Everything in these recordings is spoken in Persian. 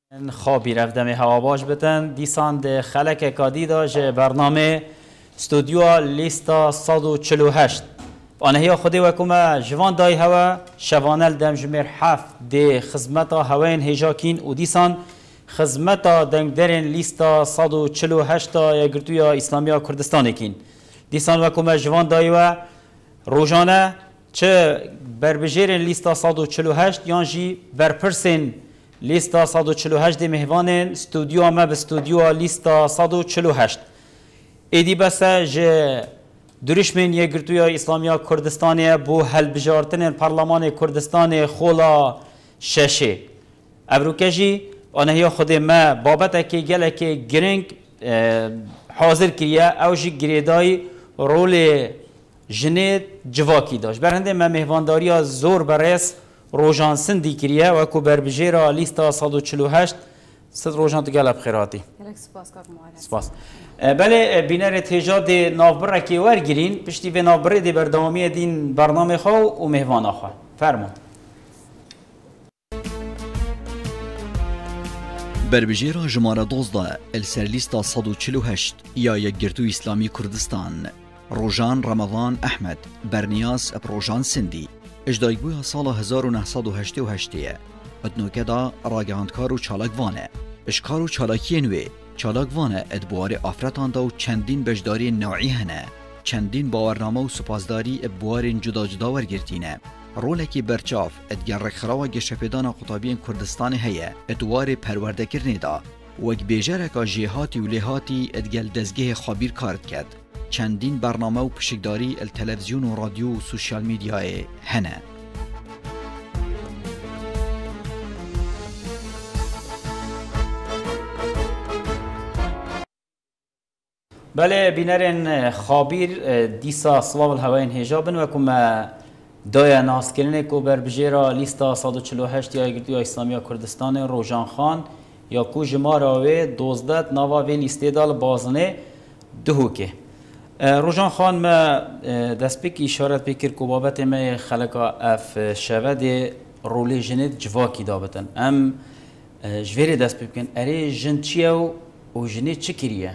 خوابی رفتم هوا باش بتن دیسان ده خلک کادی داشت برنامه استودیو لیستا 148 آنها یا خودی وکم جوان دای هوا شوانل دم جمر حف ده خدمتا هواین هجاکین و دیسان خدمتا دنگ درن لیستا 148 یا گرتویا اسلامیا کردستان کین دیسان وکم جوان دای و روزانه چه بربجرن لیستا 148 یانجی برپرسن لیستا 148 مهوان استودیو ما به استودیو لیستا 148 ایدی بس جه درشمن یگرتوی اسلامیا کردستان بو هل بجارتن پارلمان کردستان خولا ششه ابروکجی آنها خود ما بابت که گله که گرنگ حاضر کیه اوجی گریدای رول جنید جواکی داشت برهنده ما مهوانداری زور برس روزان سندی کریه و کو بربجیرا لیستا 148 صد روزان تگل بخیراتی. سپاس کار معارف. سپاس. بله بینر تجاد نافبر کی ورگیرین پشتی به نافبر دی بردامی دین برنامه خو و مهمان خو. فرمون. بربجیرا جماره 12 السر لیستا 148 یا یک گرتو اسلامی کردستان روزان رمضان احمد برنیاس روزان سندی اجدایگوی سال 1988 ادنوکه دا راگهاندکار و چالاکوانه اشکار و چالاکی نوی چالاکوانه ادبوار آفرتان دا و چندین بجداری نوعی هنه چندین باورنامه و سپاسداری ابوار جدا جدا ورگرتینه رولکی برچاف ادگر رخراو گشپیدان قطابین کردستان هیه ادوار پرورده کرنه دا وک بیجرکا جیهاتی و لیهاتی ادگل دزگه خابیر کارد کد چندین برنامه و پشکداری التلویزیون و رادیو و سوشیال میدیای هنه بله بینرین خابیر دیسا صلاب الهواین هجابن و کم دایا ناس کرنه کو بربجیرا لیستا 148 یا گرتوی اسلامی کردستان روزان خان یا کو جماراوی 12 نوا وین استدال بازنه دهوکه روزان خان ما دست بک اشارت بکر کو بابت ما خلقا اف شود رولی جنید جواکی دابتن ام جوری دست بکن اری جن چیو و جنید چی کریه؟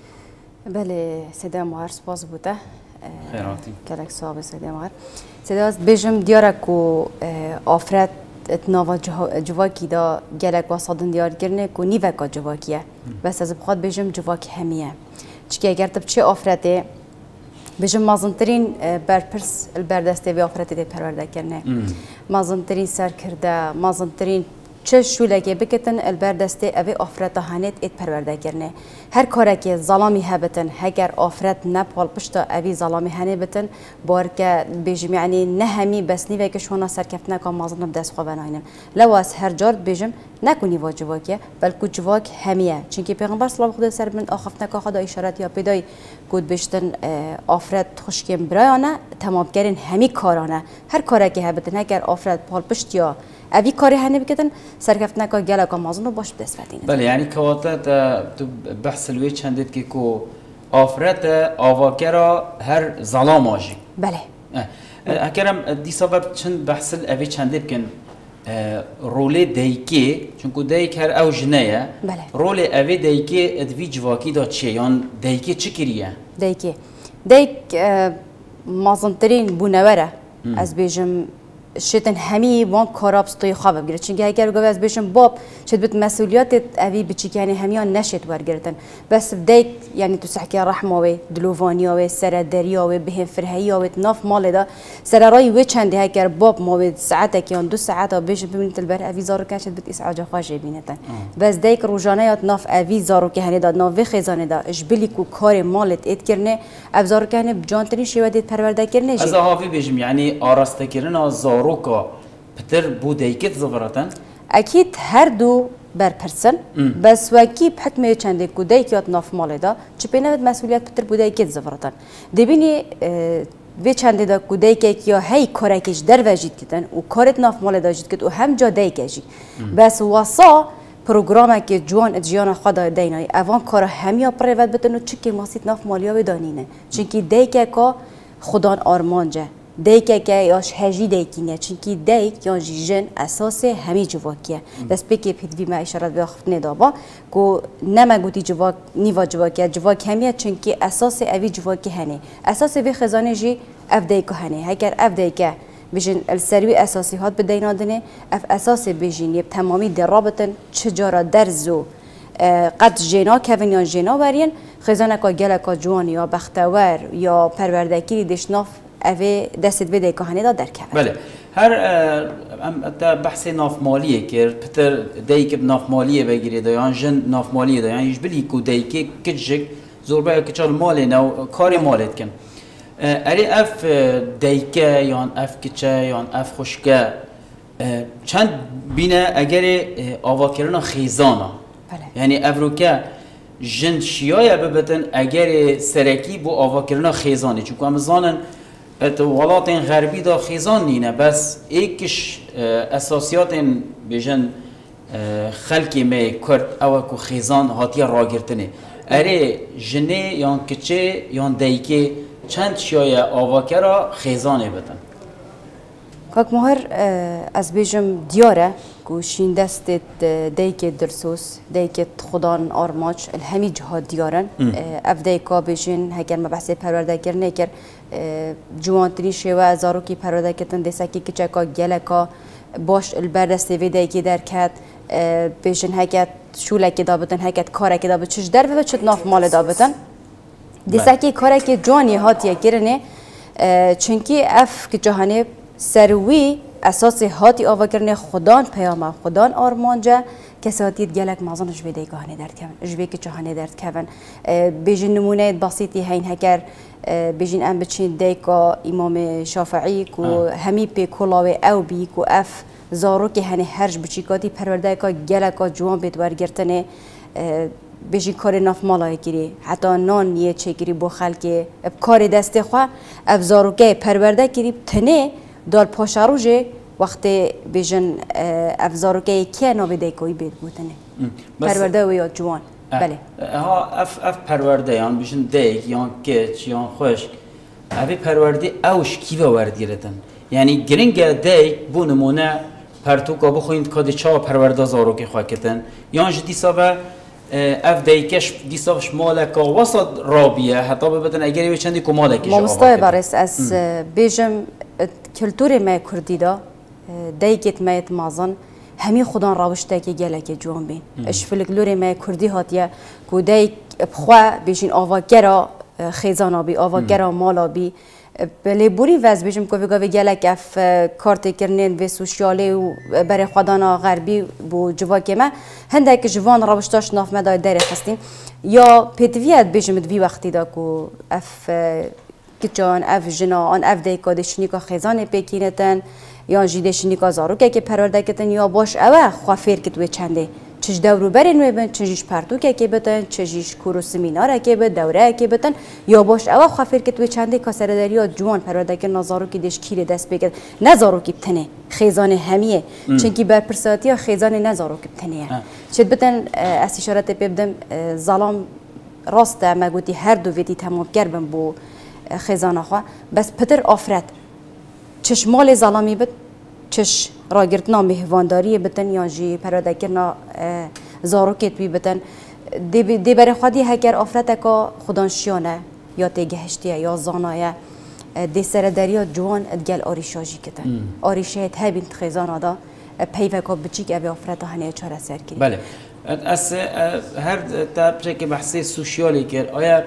بله سیده مهر سپاس بوده خیراتی کلک صاحب سیده مهر سیده از بجم دیاره کو آفرت اتناوا جواکی دا گلک واسادن دیار کرنه کو نیوکا جواکیه بس از بخواد بجم جواکی همیه چی اگر تب چه آفرته بجم مازنترین برپرس البردسته و آفرته ده پرورده کرنه مازنترین سر کرده مازنترین چه شولگی بکتن البردسته اوی آفرته هنت ات پرورده کرنه هر کاری که ظلامی هبتن هگر آفرت نپال پشتا اوی ظلامی هنه بتن بار که بجم یعنی نه همی بس نیوه که شونا سرکفت نکا مازنم دست خواه بناینم لو از هر جارد بجم نکنی وا جواکیه بلکه جواک همیه چونکه پیغمبر صلی الله علیه و سلم آخفت نکا خدا اشارت یا پیدای گود بشتن آفرت خوشکیم برایانه تمام کردن همی کارانه هر کاری که هبتن اگر آفرت پال پشت یا اوی کاری هنه بکتن سرکفت نکا گله کا مازنو باش دست فتینه بله یعنی کواتت تو بحث الوی چندید که کو آفرت آواکرا هر ظلام آجی بله اکرم دی سبب چند بحث الوی چندید کن رول دیکی چون کو دیک هر او جنایه بله رول اوی دیکی ادوی جواکی دا چیه یان دیکی چی کریه دیک مازنترین بونوره از بیجم شتن همی وان کارابستوی خواب بگیره چون اگر گوی از بیشم باب شد بت مسئولیات اوی بچی که یعنی همیان نشد ورگرتن بس دیک یعنی تو سحکی رحمه و دلوفانیا و سردریا و بهم فرهی و ناف مال دا سر رای و چندی اگر باب ما و ساعت که 2 ساعت بیش ببینید البر اوی زارو که شد بت اسعاج خواجه بینتن بس دیک روزانه یاد ناف اوی زارو که هنی داد ناف خزانه دا اجبلی کو کار مالت ات کرنه ابزار که هنی جانتنی شوادت پرورده کرنه از هاوی بیشم یعنی آراسته کردن از روکا پتر بودیکت زفراتن اكيد هر دو برپرسن بس وکی بحكم چنده کودیکیات ناف مال دا چپینه مسئولیت پتر بودیکت زفراتن دبینی و چنده دا کودیک یا هی کارکش در وجود کتن و کارت ناف مال دا جد کت و هم جا دیکشی بس واسا پروگرام که جوان ادجیان خدا دینای اوان کار همیا پریوت بتن و چکی ماسیت ناف مالیا و دانینه چونکی دیکه که خدان آرمانجه دیگه که یاش هجی دیگی نه چونکی دیگ یا جن اساس همی جواکیه دست بکی پیدوی ما اشارت به آخر ندابا کو نمگوتی جواک نیوا جواکیه جواک همیه چونکی اساس اوی جواکی هنه اساس وی خزانه جی اف دیگه هنه هگر اف دیگه بيجن السروي اساسي هات بدينا دني اف اساسي بيجين يب تمامي درابطن چجارا درزو قد جنا كفن یا جنا برین خزانه کا گله کا جوان یا بختور یا پروردگی دشناف اوه دست بده که هنی دا درکه بله هر تا بحث ناف مالیه که پتر دیگه ناف مالیه بگیری دا یا جن ناف مالیه دا یعنی ایش بلی کو دیگه کجک زوربه کچال مالی نو کاری مالت کن اری اف دیگه یا اف کچه یا اف خوشکه چند بینه اگر آواکرنا خیزانا یعنی افروکه جن شیای ببتن اگر سرکی بو آواکرنا خیزانی چون هم زانن ولات غربی دا خیزان نینه بس ایکش اساسیات بجن خلقی می کرد او کو خیزان هاتی راگرتنه اره جنه یان کچه یان دیگه چند شیای آواکرا خیزانه بتن کاک مهر از بیجم دیاره گوشین دست دیگه درسوس دیگه خدان آرماچ الهمی جهاد دیارن اف دیگه بیجین هگر مبحث پروردگار نکر جوانتری شوا زارو کی پروردگارتن دسکی که چکا گلکا باش البردسته وی دیگه درکت بیجین هگر شوله که دابتن هگر کاره که دابتن چش در و چت ناف مال دابتن دسکی کاره که جوانی هاتیه کرنه چونکی اف که جهانی سروی اساس هاتی آواکرنه خدان پیام خدان آرمانجا کساتیت گلک مازن جوی دیگهانی درد کن جوی که چهانی درد کن بیجین نمونه بسیطی هین هکر بیجین ام بچین دیگه امام شافعی کو همی پی کلاوی او بی کو اف زارو که هنی هرج بچیکاتی پرورده که گلک جوان بید ورگرتنه بیشی کار ناف مالای گیری حتی نان یه چه گیری با خلک کار دست خوا افزارو که پرورده گیری تنه دال پاشاروجه وقتی بیشن افزارو که کی نابیده کوی بید بودنه پرورده و یا جوان بله ها اف پرورده یان بیشن دیگ یان کچ یان خوش اوی پرورده اوش کیو وردیرتن یعنی گرینگ دیگ بو نمونه پرتوکا بخویند کادی چا پرورده زارو که خواه کتن یان جدی سابه اف دیگهش دیساش مالک وسط رابیه حتی ببتن اگری چندی کو مالکش ما مستای برس از بیجم کلتور ما کردی دا دیگت مایت مازن همی خودان راوشته که گله جوان بین اش فلکلور ما کردی هاتیه کو دیگ بخوا بیشین آواگرا خیزانا بی آواگرا مالا بی بله بوری وز بیشم که ویگا ویگله کف کارت کرنین و سوشیالی و برای خدانا غربی بو جواکی ما هنده که جوان راوشتاش ناف مدای داره خستین یا پیتویت بیشم دوی وقتی دا که اف کچان اف جنا آن اف دیگه دشنی که خیزان پیکینتن یا جیدشنی که زارو که پرورده کتن یا باش اوه خوافیر که توی چنده چش دورو برین و بن چجیش پرتوکه که بتن چجیش کورو سمیناره که بت دوره که بتن یا باش اوه خافیر که توی چنده کاسردریا جوان پرورده که نزارو که دش کیره دست بگید نزارو که بتنه خیزان همیه چونکی بر پرساتی خیزان نزارو که بتنه چت بتن از اشارت ببدم ظلام راسته مگوتی هر دو ویدی تمام کردم بو خیزان آخوا بس پتر آفرد چش مال ظلامی بد چش راگرتنا مهوانداری بتن یا جی پرودکرنا زاروکت بی بتن دی برای خودی هکر آفرت که خدانشیانه یا تگهشتیه یا زانایه دی سردریا جوان ادگل آریشاجی کتن آریشه هبین خیزان آدا پیوه که بچیک اوی آفرت هنیه چاره سر کری بله از هر تابچه که بحثی سوشیالی کرد آیا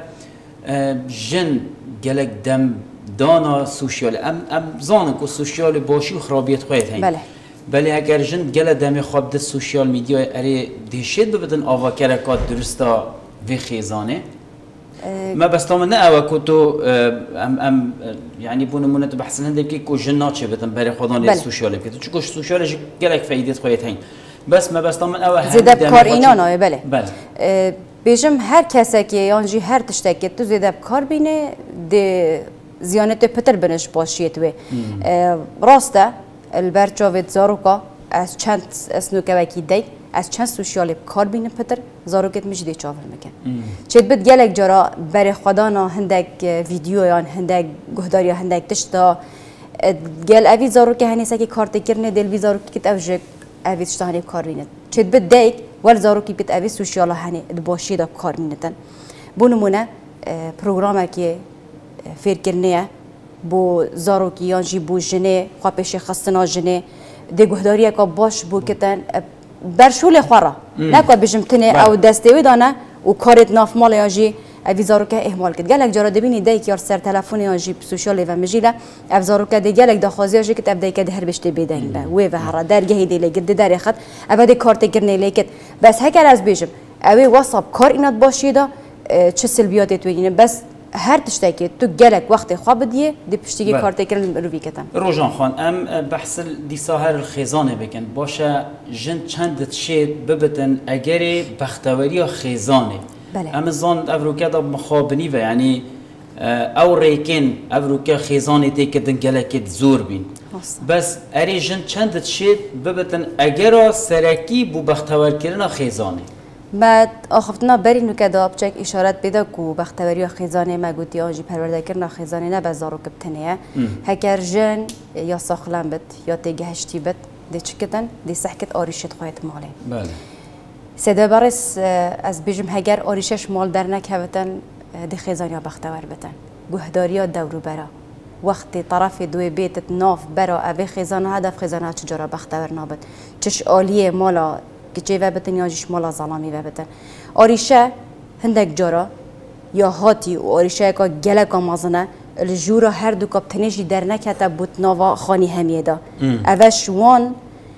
جن گلک دم دانا سوشیال ام زانن که سوشیال باشی و خرابیت خواهد هست بله اگر جن گله دمی خواب ده سوشیال میدیا اری دیشید ببدن آوا کرکات درستا وی خیزانه ما بس طبعا نه او که تو ام یعنی بونمونه تو بحث هنده که کو جن ناچه بدن برای خودان سوشیال بکید چون که سوشیالش گلک فایدت خواهد هست بس ما بس طبعا او زیده بکار اینا نه بله بیشم هر کسی که یانجی هر تشتکی تو زیده بکار بینه ده زیانت پتر بنش باشید و راسته البرچاوت زاروکا از چند اسنوکه وکی دی از چند سوشیال کار بینه پتر زاروکت میشه چاول میکن چت بد گلک جرا برای خدانا هندک ویدیو یا هندک گهداری یا هندک تشتا قال أبي زاروك هني ساكي كارت كرني دل بي زاروك كت أوجك أبي تشتغلي بكارينت شد بدايك ول زاروك بيت أبي سوشيال هني دباشي دا كارينتن بونمونه برنامه فیر کرنیه بو زاروکی یانجی بو جنه خواهش خستنا جنه دگهداریه که باش بو کتن برشول خوره نکو بجمتنه او دستوی دانه و کارت ناف مال یانجی اوی زاروکه اهمال کد گلک جارا دبینی دیک یار سر تلفن یانجی سوشال و مجیله او زاروکه دی گلک دخوازی یانجی کت ابدای کد هر بشته بیدنگ به و هر درگاهی دی لگد در خد ابدی کارت کرنی لیکت بس هکر از بیشم اوی واسب کار اینات باشیدا چه سلبیاتی توی بس هر تشتكي تو جالك وقت خابديه دي بشتكي كارتي كرن روفي كتن روجان خان ام بحث دي ساهر الخزانه بكن باشا جن چند تشيد ببتن اگري بختوري خزانه ام زان افروكا دا مخابني و يعني او ريكن افروكا خزانه تي كدن جالك زور بين بس اري جن چند تشيد ببتن اگرا سركي بو بختور كرنا خزانه بعد آخفتنا بری نکدا بچک اشارت بده کو بختوری و خزانه ما گویی آنجی پرورده کردن خزانه نه بازارو کبتنیه هکر جن یا ساخلم بد یا تگهشتی بد دی چکتن دی سحکت آریشت خواهد ماله. بله. سده برس از بیشم هگر آریشش مال در نکهوتن دی خزانه بختور بتن گهداری دورو برا وقت طرف دوی بیت ناف برا اوی خزانه هدف خزانه چجورا بختور نابد چش عالیه مالا که و بتن یا جیش مالا ظلامی و بتن آریشه هندک جارا یا هاتی و آریشه که گلک آمازنه الجورا هر دو کابتنیجی در نکته بود نوا خانی همیه دا اوش وان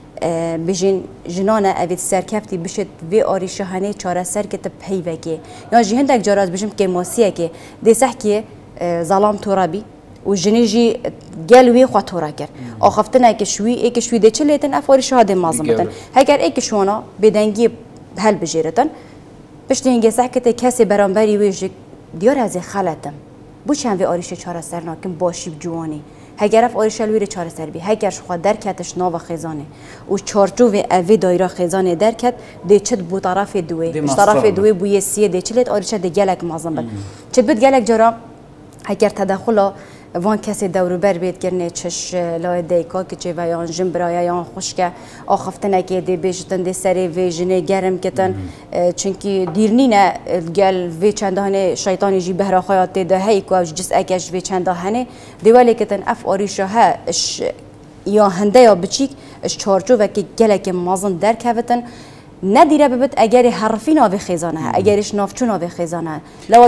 بجین جنانه اوید سرکفتی بشد وی آریشه هنه چاره سرکت پیوه که یا جی هندک جارا از بجیم که ماسیه که دیسح که ظلام تورابی و جنیجی گلوی خوا تورا کرد. آخفتنه که شوی ده چلیتن افاری شهاده مازن بتن. هگر ای که شونا بدنگی هل بجیرتن. پشت اینگه سعکت کسی برانبری ویژه دیار از خالتم. بو چند وی آریش چهار سر ناکن باشیب جوانی. هگر اف آریش الویر چهار سر بی. هگر شخوا درکتش ناو خزانه. و چارچو و اوی دایره خزانه درکت دی چت بو طرف دوی. طرف دوی بو یسیه دی چلیت آریش دی گلک مازن بد. چت بد گلک جرا هگر تدخل وان کسی دورو بر بید کرنه چش لای دیکا که چه و یان جن برای یان خوشکه آخفتنه که دی بیشتن دی سری وی جنه گرم کتن چونکی دیرنینه گل وی چندهانه شیطانی جی بهرا خیات ده هی که جس اکش وی چندهانه دیوالی کتن اف آریشه ها یا هنده یا بچیک اش چارچو و که گله که مازن در کهوتن ندیره ببت اگر حرفی ناوی خزانه اگرش نافچون ناوی خزانه لو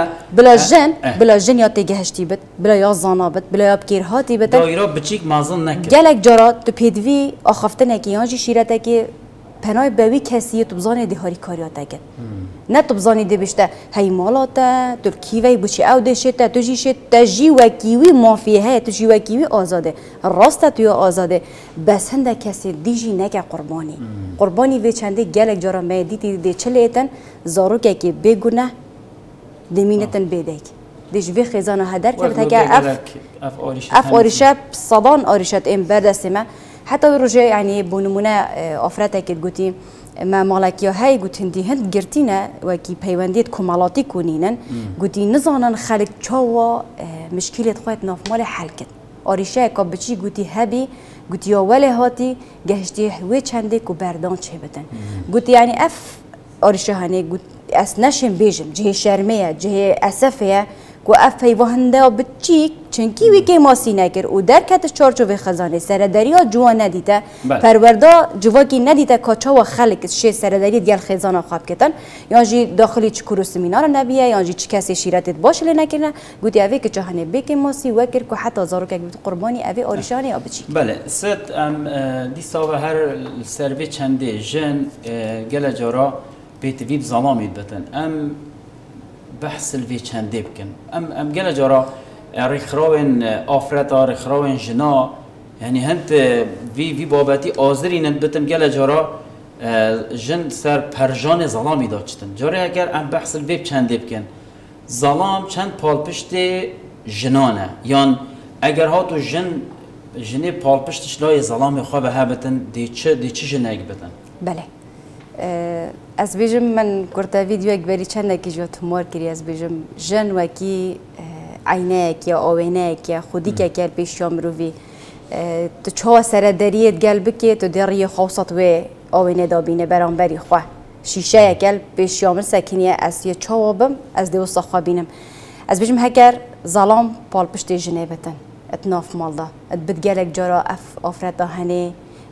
بلا جن یا تگهشتی بد بلا یا زانا بد بلا یا بکیرهاتی بد دایره بچیک مازن نکرد گلک جارات تو پیدوی آخفتنه که یانجی شیرته که پنای بوی کسی تبزانی دیهاری کاریات اگه نه تبزانی دی بشته هی مالاته ترکیوی بچی او دشته تو جیشه تجی و کیوی مافیه تو جی و کیوی آزاده راسته تو آزاده بس هنده کسی دیجی نکه قربانی وی چنده گلک جارا میدیتی دی چلیتن زارو که بگونه دمینتن بدیک دیج وی خزانه هدر که بتاکه اف آریشه صدان آریشت ام بردسته حتی روزه یعنی بونمونه آفرته که گویی ما مالکیا های گویی هند گرتینه و کی پیوندیت کمالاتی کنینن گویی نزانن خالق چاوا مشکلات خواهد نافمال حل کن آریشه که بچی گویی هبی گویی اوله هاتی گشتی هوی چنده کو بردان چه بدن گویی یعنی اف آریشه هنی گویی اس نشم بیجم جه شرمیه جه اسفیه و افی و هنده بچیک چنکی وی که ماسی نکر و در کتش چارچوب خزانه سردریا جوان ندیده پروردا جواکی ندیده کاچا و خلق شه سردری دیال خزانه خواب کتن یا جی داخلی چکرو سمینار نبیه یا جی چ کسی شیرتت باشه نکرنه گویی اوی که جهانه بی ماسی وکر که حتی زارو که قربانی اوی آریشانی یا بچیک بله ست دی ساو هر سروی چنده جن گل جارا بیت ویب زمامید بتن بحث الفي چنده بکن ام گله جارا رخراون آفرتا رخراون جنا یعنی هند وی بابتی آذرین بتم گله جارا جن سر پرجان ظلامی داشتن جاری اگر ام بحث الفی چنده بکن ظلام چند پالپشت جنانه یان اگر ها تو جنه پالپشتش لای ظلام خواه به هبتن دی چه جنگ بتن بله از بیشم من کرده ویدیو اکبری چند کی جوت مار کری از بیشم جن و کی عینک یا آوینک یا خودی که کل پیش یا مروی تو چه سر دریت قلب که تو دری خاصت و آوینه دابینه برانبری خواه شیشه کل پیش یا مر سکنیه از یه چوابم از دوست خوابینم از بجم هکر ظلام پال پشت جنبتن اتناف مالدا بتجلك جرا افراد هني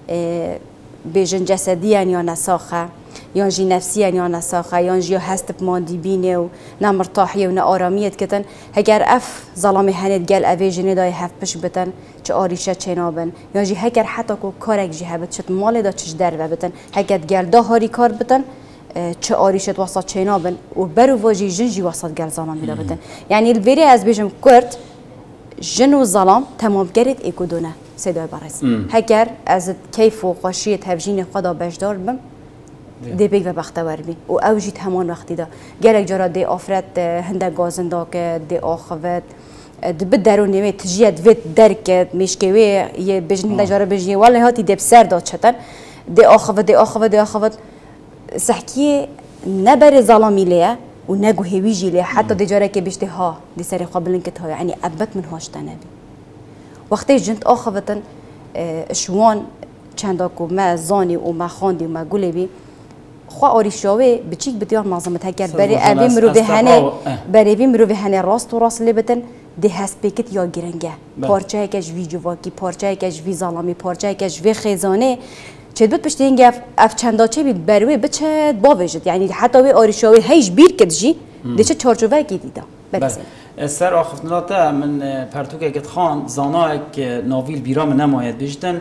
بيجن جسديا يا نساخه يانجي نفسيا يا نساخه يانجي هست بماندي بينه و نمرتاحيه و ناراميت كتن هجر اف ظلامي هنت قال افيجن داي هف بش بتن چه آریشه چنابن یانجی هگر حتی کو کارک جی هبت چت مال دا چش در بتن هگر گل دا هاری کار بتن چه آریشت وسط چنابن و برو واجی جنجی وسط گل زمان میدا بتن یعنی الوری از بیجم کرد جن و ظلام تمام کرد اکودونه صدای برس هگر از کیف و خوشیت هفجین خدا بجدار بم دی بیگ و بختور بی و اوجیت همان وقتی دا گرک جرا دی آفرت هنده گازنده که دی آخوت دبت درونی می تجیت وید درکت میشکوی یه بجن نجاره بجی ولی هاتی دب سر داد چتن دی آخوت سحکی نبر ظلامی لیه و نگو هیویجی لیه حتی دی جاره که بیشته ها دی سری قابلن که ها یعنی ابت من هاش تنبی وقتی جنت آخوتن شوان چنداکو ما زانی و ما خاندی و ما گولی بی خوا آریشاوی بچیک بتیار معظمت هکر برای اوی مرو به هنه راست و راست لیبتن ده هسپیکت یا گرنگه پارچه هکش وی جواکی پارچه هکش وی ظلامی پارچه هکش وی خیزانه چه دوت پشت اینگه اف چنداچه بی بروی بچه باویجد یعنی حتی وی آریشاوی هیچ بیر کد جی ده چه چارچوبه کی دیده سر آخفتناتا من پرتوکه کت خان زانه که ناویل بیرام نماید بیشتن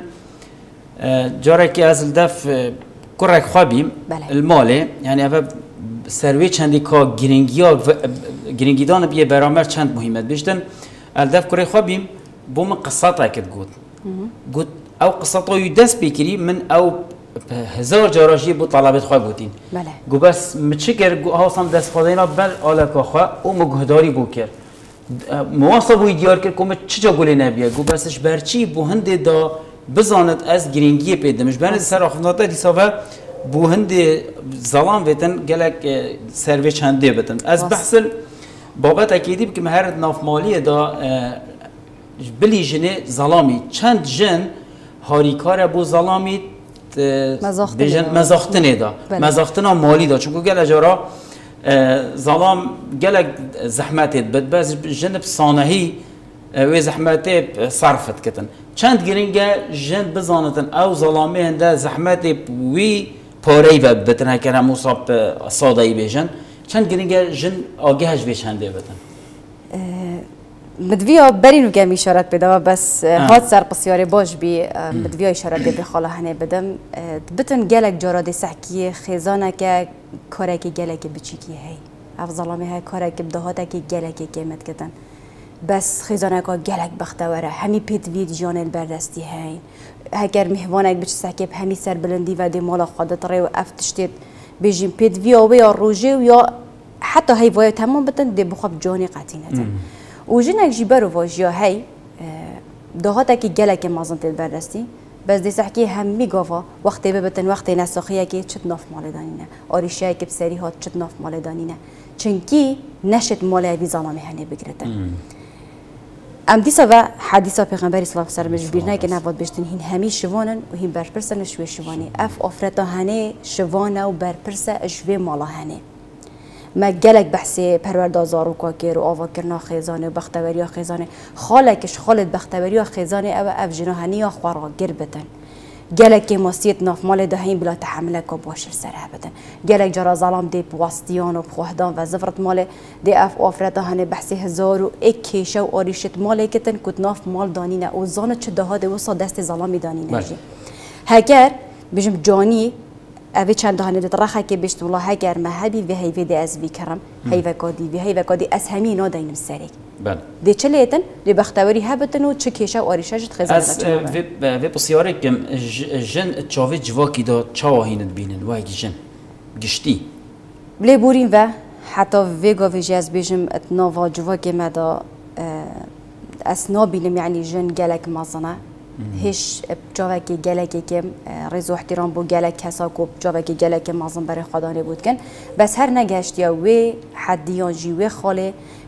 جاره که از الدف کرک خوابیم الماله یعنی اوه سروی چندی که گرینگیدان بیه برامر چند مهمت بیشتن الدف کرک خوابیم بوم قصاتا کت گود او قصاتا دست بکری من او هزار جاراشی بود طلبت خواه گوتین گو بس مچکر گو هاستم دست خودینا بل آلکا خواه او مگهداری بو کرد مواصل بوی دیار کرد که چه جا گولی نبیه گو بسش برچی بو هنده دا بزاند از گرینگی پیدمش بند سر آخفناتا دیسابه بو هنده ظلام بیتن گلک سروی چنده بیتن از بحثل بابت اکیدی بکم هر نافمالی دا بلی جنه ظلامی چند جن هاریکار بو ظلامی مزاختنه دا مزاختنه مالی دا چونکو گل اجارا ظلام گلک زحمتت بد باز جنب صانهی و زحمت صرفت کتن چند گرینگه جن بزانتن او ظلامی هنده زحمت وی پاری و بتن هکر همو صاب سادهی بیشن چند گرینگه جن آگهش بیشنده بتن مدویا برینو گم اشارت بدم بس هات سر بسیاری باش بی مدویا اشارت به خاله هنه بدم بتن گلک جاراد سحکی خزانه که کاری که گلک بچیکی هی افضلامی های کاری که بدهاته که گلک قیمت کتن بس خزانه که گلک بختوره همی پیتوید جان البردستی هی هگر مهوانک بچ سحکی همی سر بلندی و دی مالا خودت ری و افتشتید بیجیم پیتویا و یا روجه و یا حتی هی وای تمام بتن دی بخواب جانی قطینه و جنگ جیبرو واجیا هی دهاته که گلک مازن البردستی بس دی سحکی هم میگاوا وقتی ببتن وقتی نساخیه که چت ناف مال دانینه آریشه که بسری هات چت ناف مال دانینه چنکی نشد مال اوی ظلامه هنه بگرتن ام دیسا و حدیثا پیغمبری صلی الله علیه و سلم جبرنه که نبود بشتن هین همی شوانن و هین برپرسن شوی شوانی اف آفرتا هنه شوانه و برپرسه شوی مالا هنه ما گلک بحثی پروردازارو کاکر و آوا کرنا خیزانه و بختوری خیزانه خالکش خالد بختوری خیزانه او افجناهنی یا خوارا گر بتن گلک ماسیت ناف مال دهیم بلا تحمله که باشر سره بتن گلک جرا ظلام دی بواستیان و بخوهدان و زفرت مال دی اف آفرتا هنه بحثی هزار و ایک کیشه و آریشت مال کتن کت ناف مال دانینه و زانت چه دهاده و دست ظلامی دانینه جی هکر بجم جانی اوی چند دهانه دترخه که بیشت والله هگر مهبی و هیوی دی از وی کرم هیوی کادی از همین ناداینم سری. بله. دی چه لیتن دی بختوری هبتن و چه کیشه و آریشه جت خزانه از وی بسیاری کم جن چاوی جواکی دا چاواهیند بینن و اگه جن گشتی. بله بوریم و حتی وی گاوی جز بیشم اتناوا جواکی مدا اسنا بینم یعنی جن گلک مازنه. هیچ جاوی که گلکی که رضا احترام بو گلک کسا کو جاوی که گلک مازن برای خدانه بود کن بس هر نگشت یا وی حدیان جیوه خاله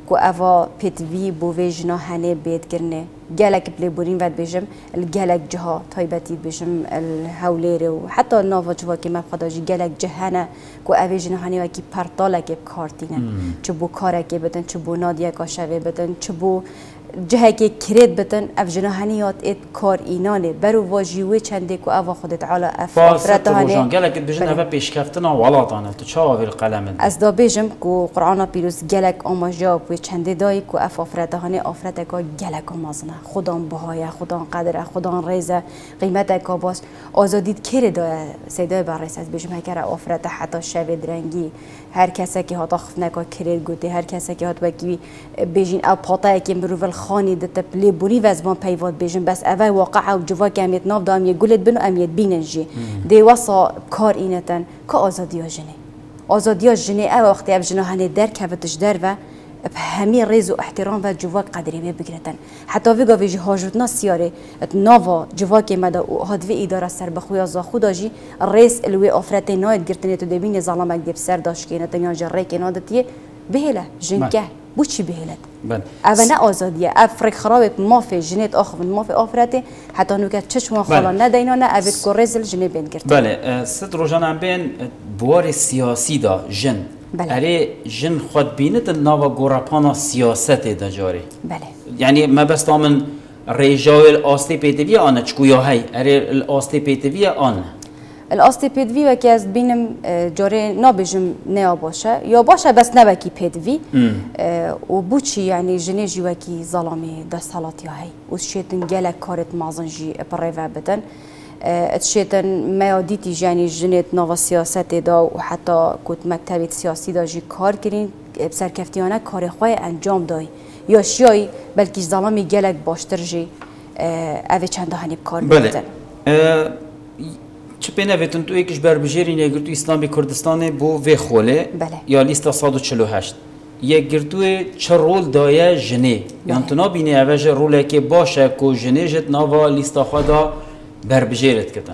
کو اوا پیتوی بوی جنا هنه بید کرنه گلک بلی بورین ود بیشم الگلک جها تایبتی بیشم الهولیر و حتی ناوا جوا که مفقداجی گلک جهنه کو اوی جنا هنه وکی پرتاله که کارتینه چه بو کاره که بدن چه بو نادیه کاشوه بدن چه بو جهه که کرد بتن اف جناهانیات ات کار اینانه برو واجیوه چنده که اوا خودت علا افراد هانه گلک بجن اوا پیشکفتنا ولاتانه تو چه آویل قلمه از دا بیجم که قرآن پیروز گلک آماجا و چنده دایی که اف افراد هانه افراد که گلک آمازنه خدان بهایه خدان قدره خدان ریزه قیمت که باز آزادید کره دای سیدای بررس از بیجم هکر افراد حتی شوید رنگی هر کسی که هات خف نکا کرد گوته هر کسی که هات وکی بیجین او پاتا که مروول خانی دت پلی بوری وزبان پیواد بیجن بس اوه واقع و جوا که امیت ناف دام یه گلت بنو امیت بیننجی دی واسا کار اینتن که آزادی جنه آزادی جنه او وقتی اب جناهانه در کفتش در و همه ریز و احترام و جوا قدری بگیرتن حتی ویگا ویجی هاجوتنا سیاره ناوا جوا که مدا هدوی اداره سر بخویا زاخو داجی ریس الوی افراد ناید گرتنی تو دبین ظلمک دب سر داشت که نتنیا جره که نادتیه بهله جنکه بو چی بهلت اوه نه آزادیه افرق خرابت مافی جنیت آخو مافی آفرته حتی نوکت چشم خالا ندینا نه اوید که ریزل جنی بین گرتن بله ست روزان هم بین بوار سیاسی دا جن اره جن خود بینت ناوا گورپانا سیاست دا جاری بله یعنی ما بس تامن ریجاوی الاستی پیتوی آنه چکویا هی اره الاستی پیتوی آنه الاستی پیدوی و که از بینم جاره نابجم نیا باشه یا باشه بس نبکی پیدوی و بوچی یعنی جنیجی و کی ظلامی دست حالاتی هایی و شیطن گلک کارت مازنجی پریوه بدن شیطن میادیتی یعنی جنیت نوا سیاست دا و حتی کت مکتبیت سیاسی دا جی کار کرین سرکفتیانه کار خواه انجام دای یا شیایی بلکه ظلامی گلک باشتر جی اوه چند هنیب کار بدن چه پینه تو یکیش بربجیرین یک گرتو اسلامی کردستان بو وی خوله یا لیستا 148 یک گرتو چه رول دایه جنه یعنی تو نبینی اوه روله که باشه که جنه جت نوا لیستا خدا بربجیرت کتن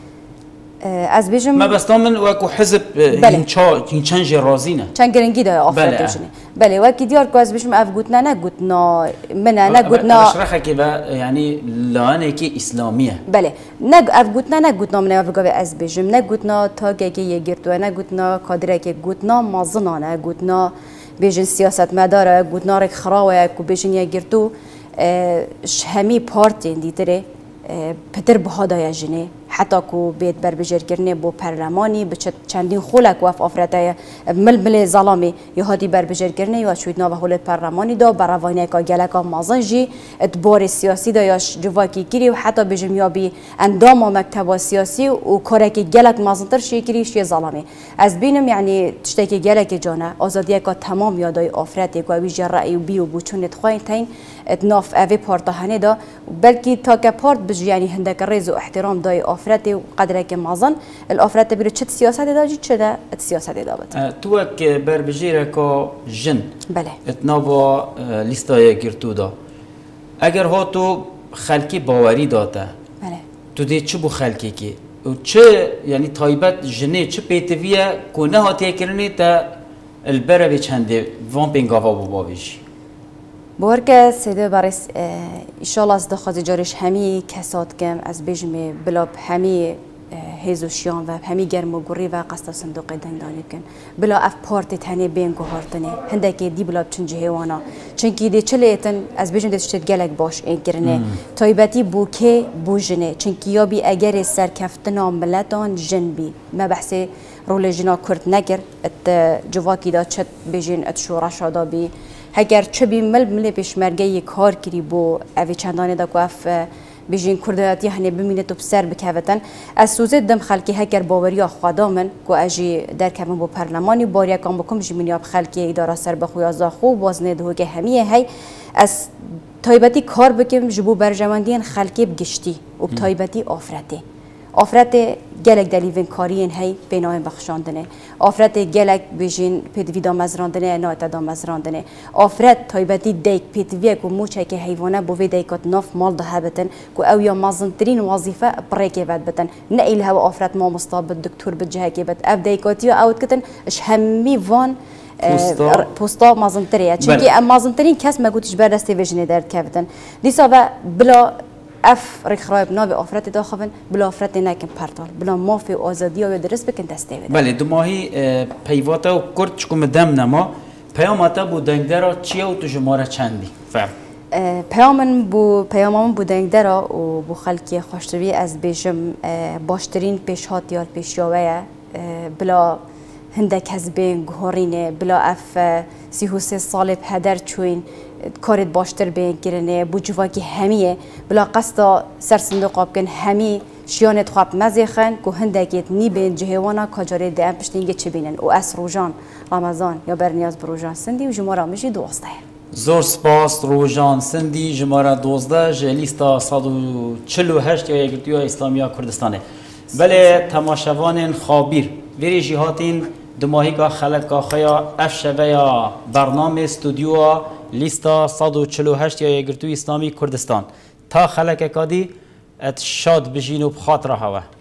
از بیشم ما بس من وکو حزب این چند جی رازینه چند گرنگی دای آفرده جنه بله وکی دیار که از بیشم اف گوتنا نگوتنا منه نگوتنا اشرحه که یعنی لانه که اسلامیه بله اف گوتنا نگوتنا منه اف گوه از بیشم نگوتنا تا که یه گرتوه نگوتنا کادره که گوتنا مازنانه گوتنا بیشن سیاست مداره گوتنا رک خراوه که بیشن یه گرتو همی پارتین دیتره پتر بهادای جنه حتی کو بیت بربجر کرنه بو پرلمانی به چندین خلق وف آفرته ململ ظلامی یهادی بربجر کرنه یا شوید نو خلق پرلمانی دا براوینه کا گلکا مازنجی ادبار سیاسی دا یاش جواکی کری و حتی بجمیابی اندام مکتب سیاسی و کارکی گلک مازنتر شکری شی ظلامی از بینم یعنی تشتکی گلک جانه آزادی کا تمام یادای آفرته کو ویژ رأی و بی و بوچون تخواین تین اتناف اوی پارتهانه دا بلکه تا که پارت بج یعنی هندک ریز و احترام دای آفرته و قدره که مازن الآفرته بیرو چه سیاست داجی چه ده سیاست دابت تو که بربجیره که جن بله اتنابا لیستای گرتو دا اگر ها تو خلکی باوری داته بله تو دی چه بو خلکی کی و چه یعنی تایبت جنه چه پیتویه که نه هاتی کرنی تا البره به چنده وان پینگاوا بو باویجی بورکه سیده برس ایشالا از دخواه جارش همی کسات کم از بجمه بلاب همی هیزوشیان و همی گرم و گری و قصد صندوق دندانی کن بلا اف پارت تنه بین گوهارتنه هنده که دی بلاب چنج هیوانا چنکی دی چله ایتن از بجم دیشتید گلک باش این کرنه تایبتی بو که بو جنه چنکی یا بی اگر سرکفتنا ملتان جن بی ما بحثی رول جنا کرد نگر ات جواکی دا چت بجین ات شورش دا بی اگر چه بی مل پیشمرگی کار کری بو اوی چندانه دا که اف بیشین کردیاتی هنی بمینه تو بسر بکوتن از سوزه دم خالقی هکر باوری خدا من که اجی در کم بو پارلمانی باریا کام بکم جمینی اب خالقی اداره سر بخویا زاخو بازنه ده که همیه هی از تایبتی کار بکم جبو برجماندین خالقی بگشتی و تایبتی آفرته آفرت گلک دلیون کارین هی بنای بخشاندنه آفرت گلک بیشین پیدوی دامزراندنه نایت دامزراندنه آفرت تایبتی دیک پیدوی کو موچه که حیوانه بوی دیکات ناف مال ده بتن کو او یا مازنترین وظیفه برای ود بتن نه ایله و آفرت ما مستاب دکتر بجه که بت اب دیکاتی او کتن اش همی وان پوستا مازنتریه چونکی ام مازنترین کس مگوتیش بر دسته ویژنی درد کردن دیسا و بلا اف رخرایب ناو آفرت داخلن بلا آفرت نکن پرتال بلا مافی آزادی و درست بکن دسته ویژن بله دو ماهی پیواتا و کرد چکم دم نما پیاماتا بودنگ درا چیه و تو جماره چندی فهم پیاممون بودنگ درا و بو خلکی خوشتوی از بیشم باشترین پیشهات یاد پیشیاوه بلا هندک هزبین گهارینه بلا اف 33 سال پدر چوین کارت باشتر بین گرنه بو جواکی همیه بلا قصدا سر صندوق آب کن همی شیانت خواب مزیخن که هندکیت نی بین جهوانا کجاره دیم پشتینگه چه بینن و اس روزان رمضان یا برنیاز بروزان سندی و جمعه میشی 12 زور سپاس روزان سندی جمعه 12 جلیستا 148 یا یکتیو اسلامیا کردستانه بله تماشاوان خابیر ویری جهاتین دماهی کا خلق کا خیا اف شویا برنامه استودیو لیستا 148 یا یکتیو اسلامی کردستان تا خلق کادی ات شاد بجین و بخاطر هوا